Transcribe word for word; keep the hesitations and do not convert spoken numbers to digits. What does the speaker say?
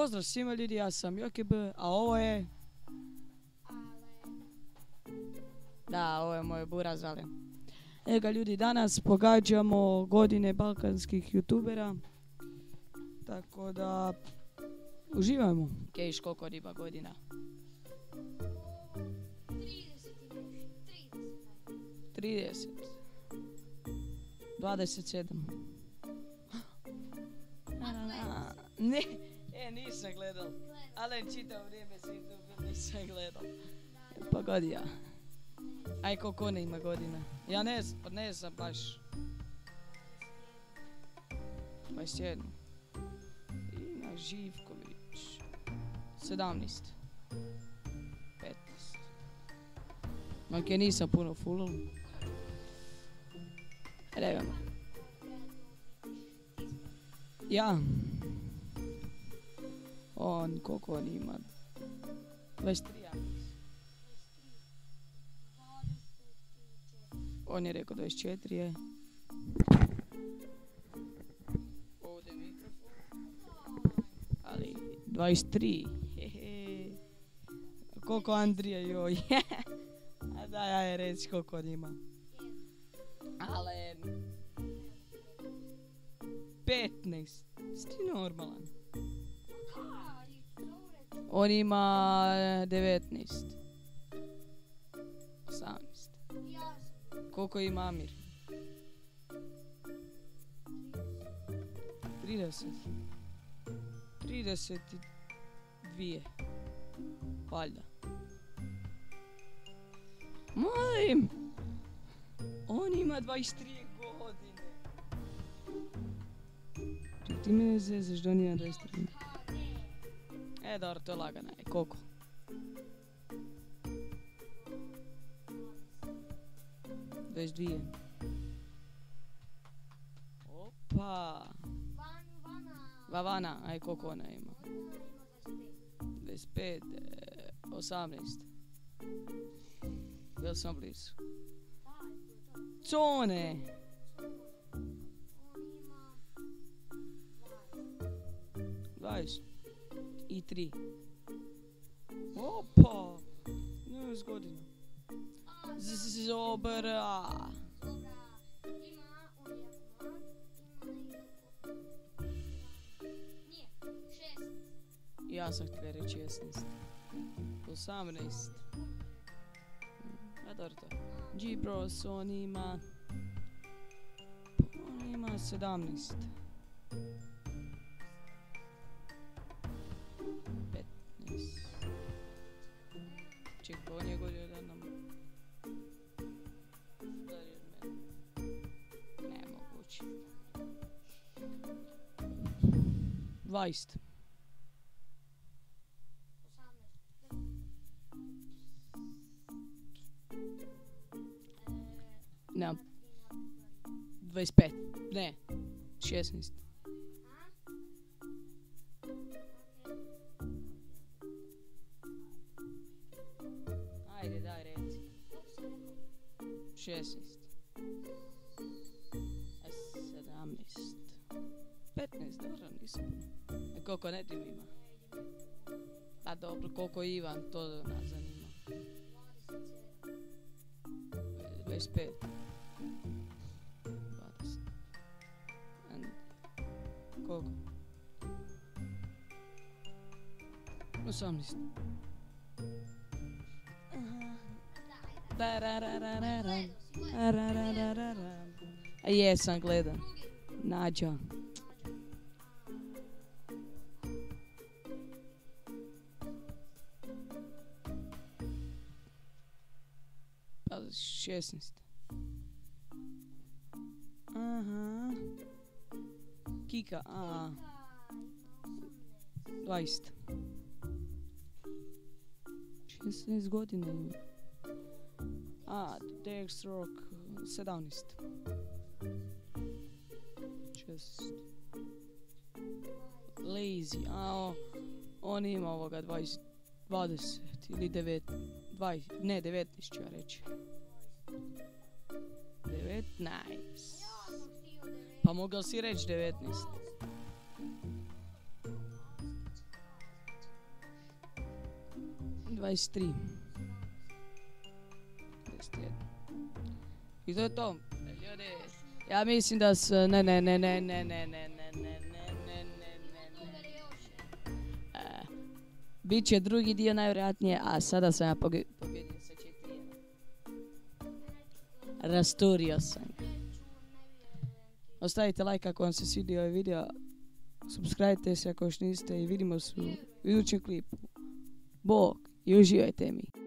Pozdrav svima ljudi, ja sam Jokib, a ovo je... Da, ovo je moj buraz, ali... Evo ga ljudi, danas pogađamo godine balkanskih youtubera. Tako da... Uživajmo. Kejš, koliko riba godina? trideset. dvadeset sedam. Ne, e, nisam gledal. Ali čitao vrijeme si tu, nisam gledal. Pogodi ja. Aj, koliko ne ima godina? Ja ne, ne znam baš. dvadeset sedam. Ina Živković. sedamnaest. petnaest. Ok, nisam puno fullal. Evo. Ja. On, koliko on ima? dvadeset tri, ja. On je rekao dvadeset četiri, je. Ovdje mikrofon. Ali, dvadeset tri. Hehe. Koliko Andrija, joj. A da, ja je reći koliko on ima. Ale... petnaest. Sti normalan. On ima devetnaest. osamnaest. Koliko ima Amir? trideset. trideset dvije. Valjda. Molim! On ima dvadeset tri godine. Ti me ne zezaš da on ima dvadeset tri. E, dobro, to je lagano. E, koliko? dvadeset dvije. Opa! Vavana, aj koliko ona ima? dvadeset pet, osamnaest. Jel sam blizu? Cone! dvadeset i tri. Opa! dvanaest godina. Zobra! Ja sam htio reći šesnaest. osamnaest. A dobro to. G-Bros, on ima... On ima sedamnaest. petnaest. Čekaj, on je godio da nam... Stari od mene. Nemoguće. dvadeset. Ne. dvadeset pet. Ne. šesnaest. Ajde, daj reci. šesnaest. sedamnaest. petnaest, dobro, nisam. E, koliko Nedim ima? Pa dobro, koliko Ivan, to nas zanima. dvadeset pet. dvadeset. And... Koliko? osamnaest. A jesam, gledam. Nađa. šesnaest. Aha. Kika, a. dvadeset. šesnaest godina ima. A, Dexrock, sedamnaest. šesnaest. Lazy, a o, on ima ovoga dvadeset, dvadeset ili devetnaest, dvadeset, ne devetnaest ću ja reći. devetnaest. Pa mogao si reći devetnaest. dvadeset tri. dvadeset jedan. I to je to. Ljudi, ja mislim da s... Ne, ne, ne, ne, ne, ne, ne, ne, ne, ne, ne, ne, ne. E, Biće drugi dio najvjerojatnije, a sada sam ja poge- pobjedio sa četiri jedan. Rasturio sam ga. Ostavite like ako vam se svidio ovaj video. Subscribe se ako još niste i vidimo se u idućem klipu. Bog i uživajte mi.